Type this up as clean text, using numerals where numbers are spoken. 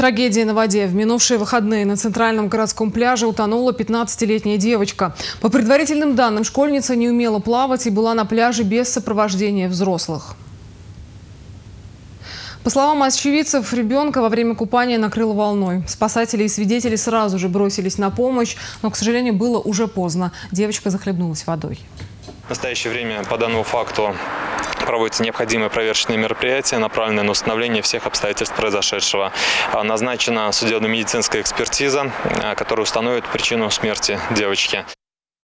Трагедия на воде. В минувшие выходные на центральном городском пляже утонула 15-летняя девочка. По предварительным данным, школьница не умела плавать и была на пляже без сопровождения взрослых. По словам очевидцев, ребенка во время купания накрыло волной. Спасатели и свидетели сразу же бросились на помощь, но, к сожалению, было уже поздно. Девочка захлебнулась водой. В настоящее время по данному факту проводятся необходимые проверочные мероприятия, направленные на установление всех обстоятельств произошедшего. Назначена судебно-медицинская экспертиза, которая установит причину смерти девочки.